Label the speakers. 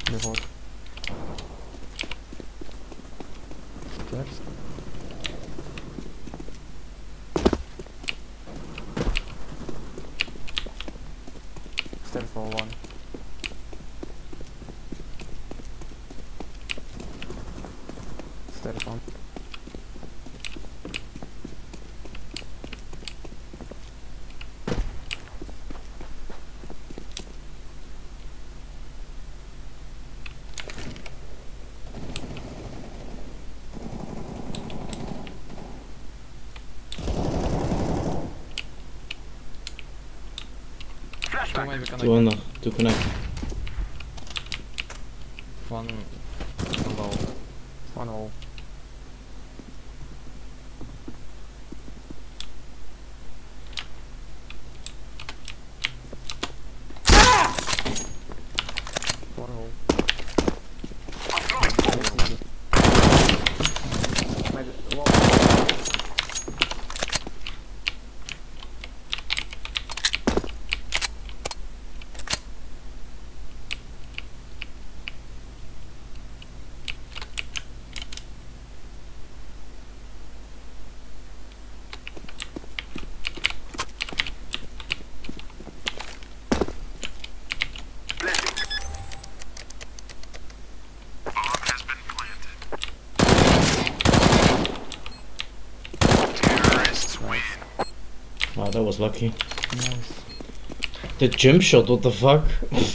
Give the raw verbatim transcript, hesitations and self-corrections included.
Speaker 1: Default. Next. Stairs for one. Stairs one. Two maybe connect.
Speaker 2: Two under, two connect.
Speaker 1: One low. One low. One low. Maybe low.
Speaker 2: Wow, that was lucky.
Speaker 1: Nice.
Speaker 2: The jump shot, what the fuck?